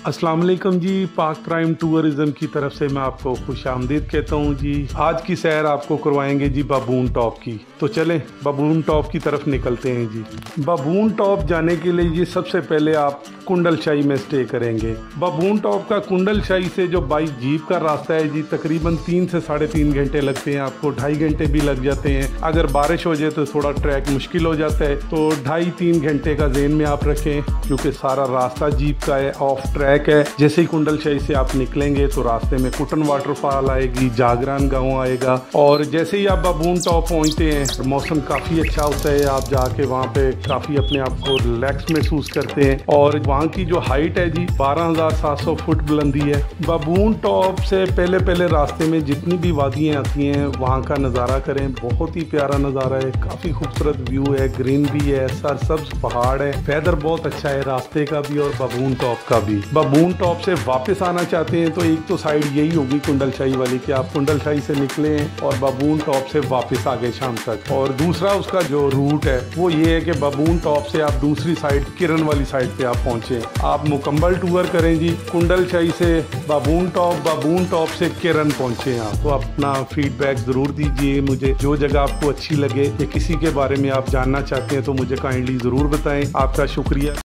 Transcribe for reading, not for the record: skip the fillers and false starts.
अस्सलाम वालेकुम जी। पाक प्राइम टूरिज्म की तरफ से मैं आपको खुश आमदीद कहता हूँ जी। आज की सैर आपको करवाएंगे जी बाबून टॉप की। तो चलें बाबून टॉप की तरफ निकलते हैं जी। बाबून टॉप जाने के लिए जी सबसे पहले आप कुंडल शाही में स्टे करेंगे। बाबून टॉप का कुंडल शाही से जो बाई जीप का रास्ता है जी तकरीबन 3 से 3.5 घंटे लगते हैं। आपको 2.5 घंटे भी लग जाते हैं। अगर बारिश हो जाए तो थोड़ा ट्रैक मुश्किल हो जाता है, तो 2.5-3 घंटे का ज़हन में आप रखें, क्योंकि सारा रास्ता जीप का है, ऑफ ट्रैक है। जैसे ही कुंडल शाही से आप निकलेंगे तो रास्ते में कुटन वाटरफॉल आएगी, जागरान गांव आएगा, और जैसे ही आप बाबून टॉप पहुंचते हैं मौसम काफ़ी अच्छा होता है। आप जाके वहाँ पे काफ़ी अपने आप को रिलैक्स महसूस करते हैं। और वहाँ की जो हाइट है जी 12,700 फुट बुलंदी है। बाबून टॉप से पहले पहले रास्ते में जितनी भी वादियाँ आती हैं वहाँ का नज़ारा करें। बहुत ही प्यारा नज़ारा है, काफ़ी खूबसूरत व्यू है, ग्रीनरी है, सरसब्ज पहाड़ है, वेदर बहुत अच्छा है रास्ते का भी और बाबून टॉप का भी। बाबून टॉप से वापस आना चाहते हैं तो एक तो साइड यही होगी कुंडल शाही वाली कि आप कुंडल शाही से निकले और बाबून टॉप से वापस आ गए शाम तक। और दूसरा उसका जो रूट है वो ये है कि बाबून टॉप से आप दूसरी साइड किरण वाली साइड पे आप पहुंचे। आप मुकम्मल टूर करें जी कुंडल शाही से बाबून टॉप से किरण पहुंचे आप। तो अपना फीडबैक ज़रूर दीजिए मुझे। जो जगह आपको अच्छी लगे या किसी के बारे में आप जानना चाहते हैं तो मुझे काइंडली ज़रूर बताएं। आपका शुक्रिया।